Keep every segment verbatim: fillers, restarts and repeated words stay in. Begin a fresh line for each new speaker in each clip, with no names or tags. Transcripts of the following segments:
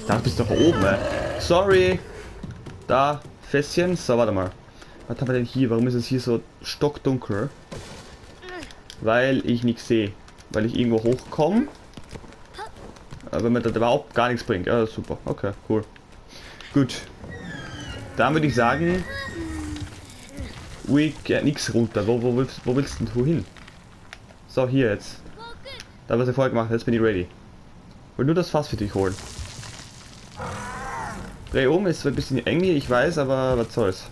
Ich dachte, du bist doch oben, ey. Sorry. Da, Fässchen. So, warte mal. Was haben wir denn hier? Warum ist es hier so stockdunkel? Weil ich nichts sehe. Weil ich irgendwo hochkomme. Aber mir das überhaupt gar nichts bringt. Ja, super. Okay, cool. Gut. Dann würde ich sagen... Ui, ja, nix runter. Wo, wo, willst, wo willst du hin? So, hier jetzt. Da, was ich vorher gemacht habe. Jetzt bin ich ready. Ich will nur das Fass für dich holen. Dreh um, ist ein bisschen eng hier, ich weiß, aber was soll's.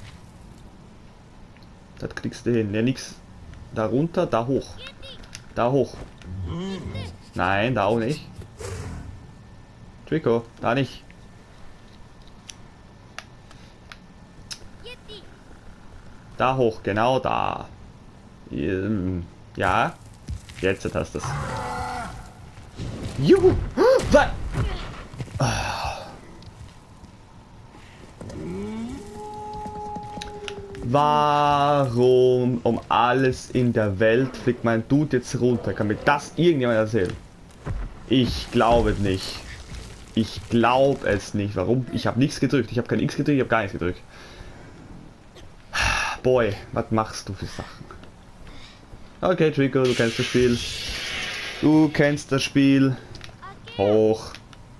Das kriegst du hin. Ja, nix. Da runter, da hoch. Da hoch. Nein, da auch nicht. Trico, da nicht. Da hoch, genau da. Ja. Jetzt hast du es. Juhu! Was? Warum um alles in der Welt fliegt mein Dude jetzt runter? Kann mir das irgendjemand erzählen? Ich glaube es nicht. Ich glaube es nicht. Warum? Ich habe nichts gedrückt. Ich habe kein X gedrückt. Ich habe gar nichts gedrückt. Boy, was machst du für Sachen? Okay, Trico, du kennst das Spiel. Du kennst das Spiel. Hoch.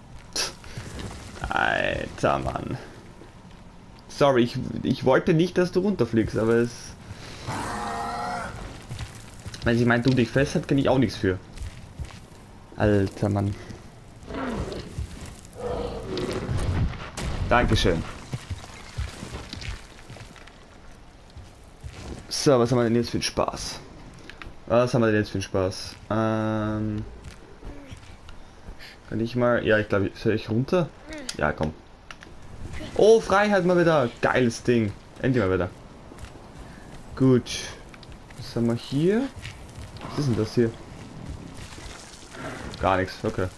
Alter Mann. Sorry, ich, ich wollte nicht, dass du runterfliegst, aber es... Wenn sich mein Du dich fest hat, kann ich auch nichts für. Alter Mann. Dankeschön. So, was haben wir denn jetzt für einen Spaß? Was haben wir denn jetzt für einen Spaß? Ähm... Kann ich mal... Ja, ich glaube, soll ich runter? Ja, komm. Oh, Freiheit mal wieder. Geiles Ding. Endlich mal wieder. Gut. Was haben wir hier? Was ist denn das hier? Gar nichts. Okay.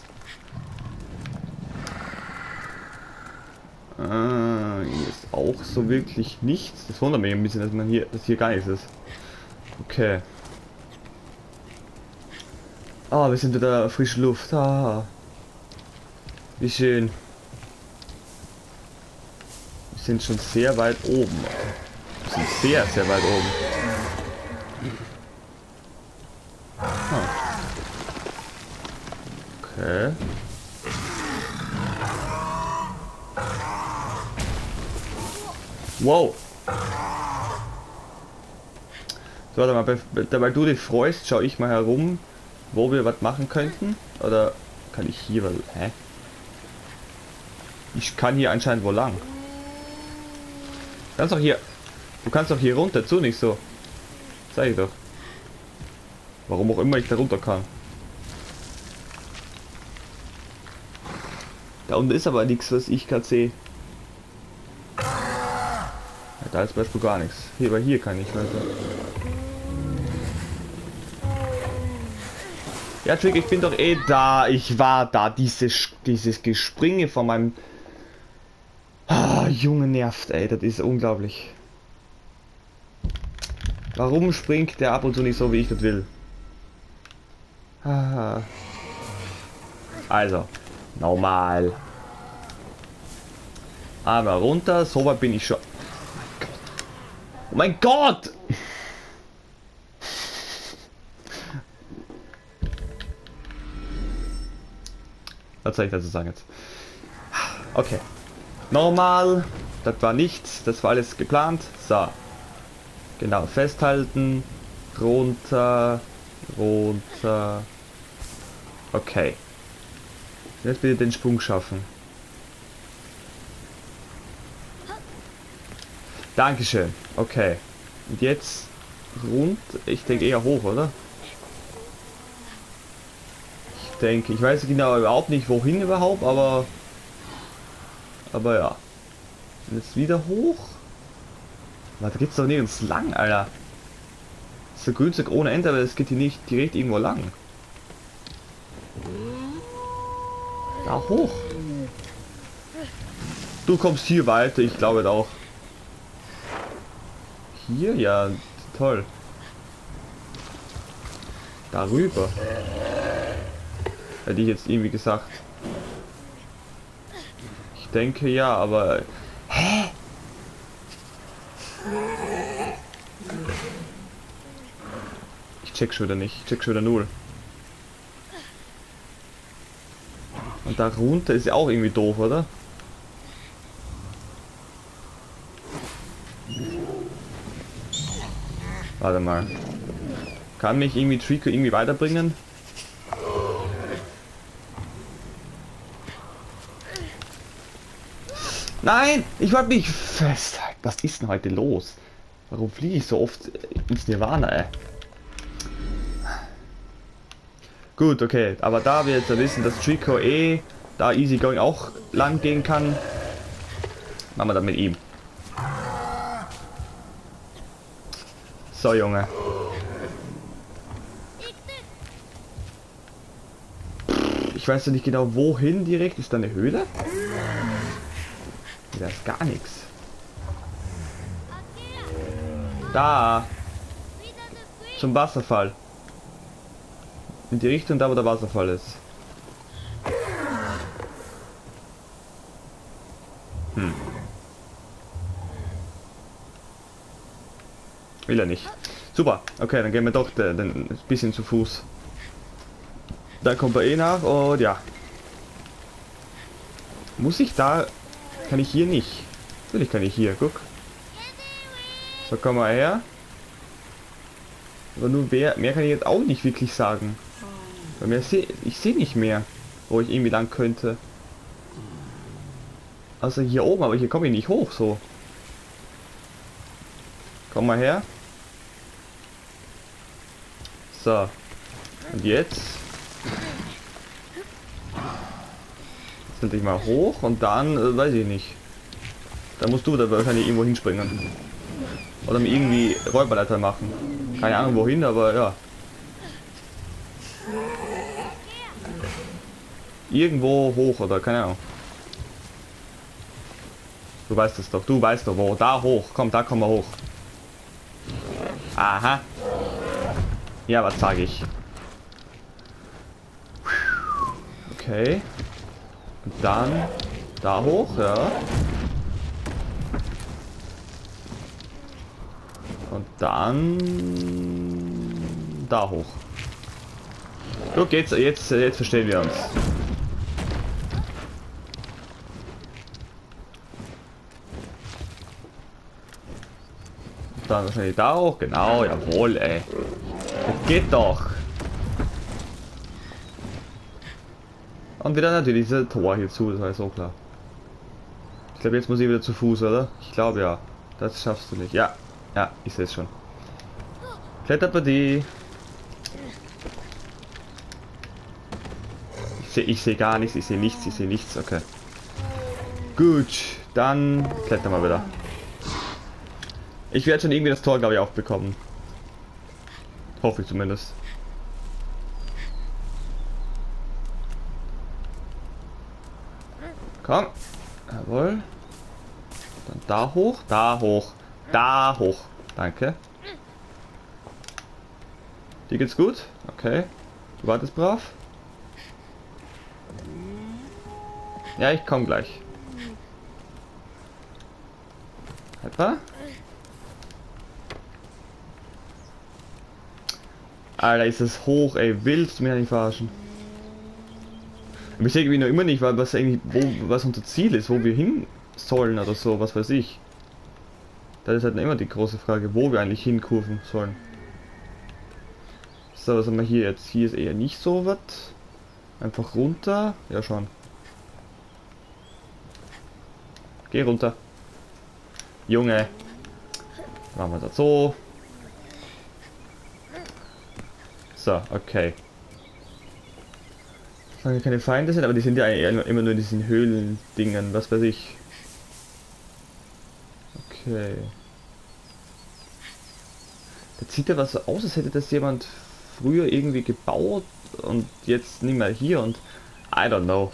Ah, hier ist auch so wirklich nichts. Das wundert mich ein bisschen, dass man hier, dass hier gar nichts ist. Okay. Ah, wir sind wieder frische Luft. Ah. Wie schön. Wir sind schon sehr weit oben. Wir sind sehr, sehr weit oben. Ah. Okay. Wow. So, warte mal, dabei du dich freust, schau ich mal herum, wo wir was machen könnten. Oder kann ich hier was... Hä? Ich kann hier anscheinend wo lang. Du kannst doch hier... Du kannst doch hier runter, zu nicht so. Zeig ich doch. Warum auch immer ich da runter kann. Da unten ist aber nichts, was ich gerade sehe. Ja, da ist weißt du gar nichts. Hier, aber hier kann ich weiter. Ja, Trick, ich bin doch eh da. Ich war da. Dieses, dieses Gespringe von meinem... Ah, Junge, nervt, ey. Das ist unglaublich. Warum springt der ab und zu nicht so, wie ich das will? Ah. Also, normal. Aber runter, so weit bin ich schon. Oh mein Gott! Was soll ich dazu sagen jetzt? Okay. Normal. Das war nichts. Das war alles geplant. So. Genau. Festhalten. Runter. Runter. Okay. Jetzt bitte den Sprung schaffen. Dankeschön. Okay. Und jetzt rund. Ich denke eher hoch, oder? Ich denke, ich weiß genau überhaupt nicht wohin überhaupt, aber aber ja. Und jetzt wieder hoch. Da geht's doch nirgends lang, Alter. Das ist der Grünzeug ohne Ende, aber es geht hier nicht direkt irgendwo lang. Da hoch. Du kommst hier weiter, ich glaube auch. Hier? Ja, toll. Darüber. Hätte ich jetzt irgendwie gesagt. denke ja, aber... Hä? Ich check schon wieder nicht. Ich check schon wieder null. Und da runter ist ja auch irgendwie doof, oder? Warte mal. Kann mich irgendwie Trico irgendwie weiterbringen? Nein! Ich wollte mich festhalten. Was ist denn heute los? Warum fliege ich so oft ins Nirvana, ey? Gut, okay. Aber da wir jetzt ja wissen, dass Trico eh da easygoing auch lang gehen kann, machen wir dann mit ihm. So, Junge. Ich weiß ja nicht genau, wohin direkt. Ist da eine Höhle? Da ist gar nichts. Da. Zum Wasserfall. In die Richtung da, wo der Wasserfall ist. Hm. Will er nicht. Super. Okay, dann gehen wir doch den, den, ein bisschen zu Fuß. Da kommt er eh nach und ja. Muss ich da... Kann ich hier nicht? Natürlich kann ich hier, guck. So, komm mal her. Aber nur mehr, mehr kann ich jetzt auch nicht wirklich sagen. Weil mehr seh, ich sehe nicht mehr, wo ich irgendwie lang könnte. Also hier oben, aber hier komme ich nicht hoch, so. Komm mal her. So. Und jetzt? Jetzt ich mal hoch und dann, äh, weiß ich nicht. Da musst du da wahrscheinlich irgendwo hinspringen. Oder mir irgendwie Räuberleiter machen. Keine Ahnung wohin, aber ja. Irgendwo hoch oder keine Ahnung. Du weißt es doch, du weißt doch wo. Da hoch, komm, da kommen wir hoch. Aha. Ja, was sage ich? Okay. Und dann da hoch, ja. Und dann da hoch. Guck, jetzt, jetzt, jetzt verstehen wir uns. Und dann wahrscheinlich da hoch, genau, jawohl, ey. Das geht doch. Und wieder natürlich diese Tor hier zu, das war so klar. Ich glaube, jetzt muss ich wieder zu Fuß, oder? Ich glaube ja. Das schaffst du nicht. Ja, ja, ich sehe es schon. Kletterpartie. Ich sehe ich seh gar nichts, ich sehe nichts, ich sehe nichts, okay. Gut, dann klettern wir wieder. Ich werde schon irgendwie das Tor, glaube ich, auch bekommen. Hoffe ich zumindest. Komm. Jawohl. Dann da hoch, da hoch, da hoch. Danke. Dir geht's gut? Okay. Du wartest brav. Ja, ich komme gleich. Etwa? Alter, ist das hoch, ey. Willst du mich nicht verarschen? Aber ich sehe irgendwie noch immer nicht, weil was eigentlich, wo, was unser Ziel ist, wo wir hin sollen oder so, was weiß ich. Das ist halt immer die große Frage, wo wir eigentlich hinkurven sollen. So, was haben wir hier jetzt? Hier ist eher nicht so was. Einfach runter. Ja, schon. Geh runter. Junge. Machen wir das so. So, okay. Solange keine Feinde sind, aber die sind ja immer nur in diesen Höhlen-Dingen, was weiß ich. Okay. Das sieht ja was so aus, als hätte das jemand früher irgendwie gebaut und jetzt nicht mehr hier und I don't know.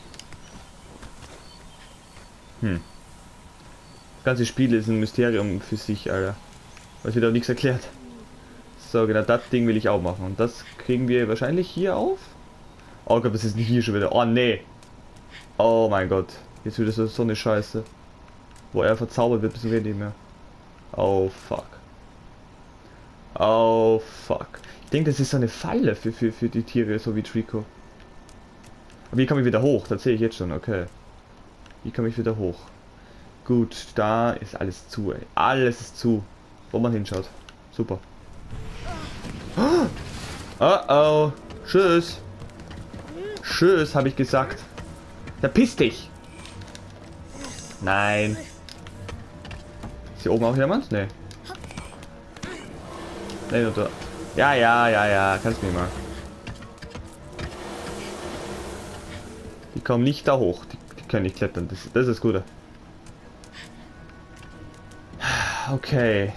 Hm. Das ganze Spiel ist ein Mysterium für sich, Alter. Es wird auch nichts erklärt. So, genau, das Ding will ich auch machen. Und das kriegen wir wahrscheinlich hier auf. Oh Gott, was ist denn hier schon wieder? Oh nee. Oh mein Gott. Jetzt wieder so, so eine Scheiße. Wo er verzaubert wird, bis wir nicht mehr. Oh fuck. Oh fuck. Ich denke, das ist so eine Falle für, für, für die Tiere, so wie Trico. Aber hier komme ich wieder hoch, das sehe ich jetzt schon, okay. Hier komme ich wieder hoch. Gut, da ist alles zu, ey. Alles ist zu. Wo man hinschaut. Super. Oh oh. Tschüss. Tschüss, habe ich gesagt. Verpiss dich. Nein. Ist hier oben auch jemand? Nee. Nee, nur da. Ja, ja, ja, ja. Kannst mir mal. Die kommen nicht da hoch. Die, die können nicht klettern. Das, das ist das Gute. Okay.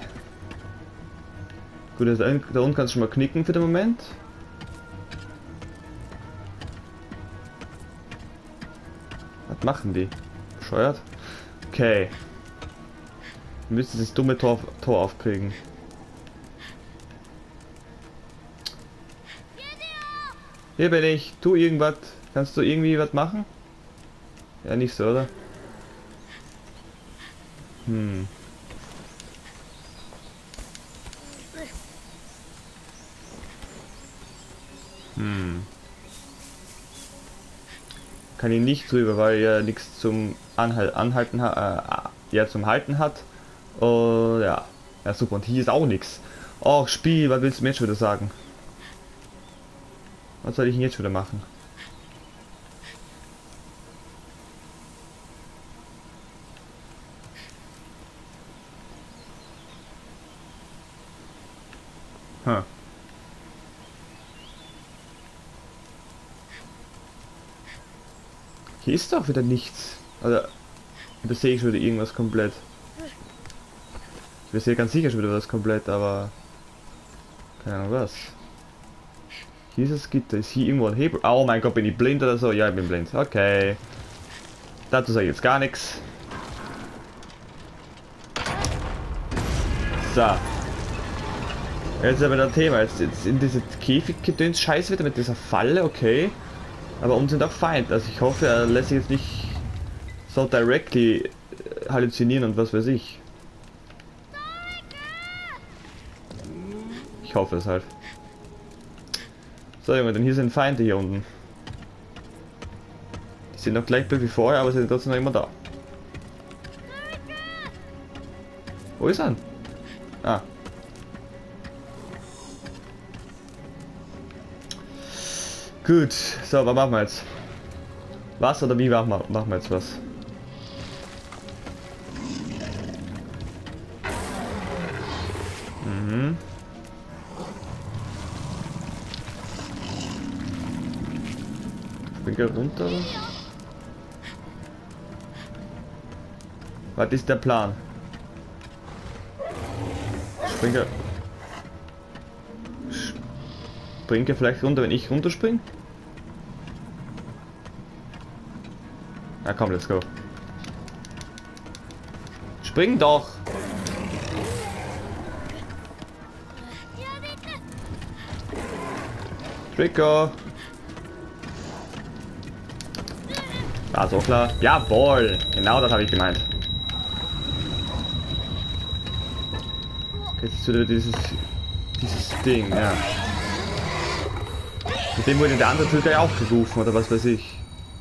Gut, also da unten kannst du schon mal knicken für den Moment. Was machen die? Bescheuert? Okay. Wir müssen das dumme Tor, Tor aufkriegen. Hier bin ich. Tu irgendwas. Kannst du irgendwie was machen? Ja, nicht so, oder? Hm. Hm. Kann ihn nicht drüber, weil er nichts zum Anhal Anhalten hat, äh, ja, zum Halten hat. Und ja. Ja, super. Und hier ist auch nichts. Och, Spiel, was willst du mir jetzt wieder sagen? Was soll ich denn jetzt wieder machen? Hm. Hier ist doch wieder nichts. Oder da sehe ich schon wieder irgendwas komplett. Ich weiß ja ganz sicher schon wieder was komplett, aber keine Ahnung was. Hier ist das Gitter. Ist hier irgendwo ein Hebel? Oh mein Gott, bin ich blind oder so? Ja, ich bin blind. Okay. Dazu sage ich jetzt gar nichts. So. Jetzt aber das Thema. Jetzt, jetzt in diese Käfiggedöns Scheiß wieder mit dieser Falle, okay. Aber uns sind auch Feind. Also ich hoffe, er lässt sich jetzt nicht so directly halluzinieren und was weiß ich. Ich hoffe es halt. So Junge, denn hier sind Feinde hier unten. Die sind noch gleich blöd wie vorher, aber sie sind trotzdem noch immer da. Wo ist er? Ah. Gut, so, was machen wir jetzt? Was oder wie machen wir, machen wir jetzt was? Mhm. Spring er runter? Was ist der Plan? Spring er... Springt er vielleicht runter, wenn ich runterspringe? Na komm, let's go. Spring doch! Trico! War so klar. Jawohl! Genau das habe ich gemeint. Okay, jetzt ist wieder dieses, dieses Ding, ja. Mit dem wurde der andere Typ gleich aufgerufen oder was weiß ich.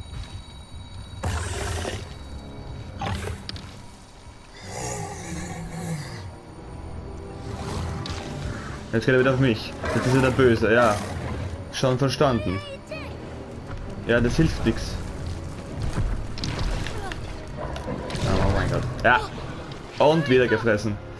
Jetzt geht er wieder auf mich. Jetzt ist er der Böse, ja. Schon verstanden. Ja, das hilft nichts. Oh mein Gott. Ja. Und wieder gefressen.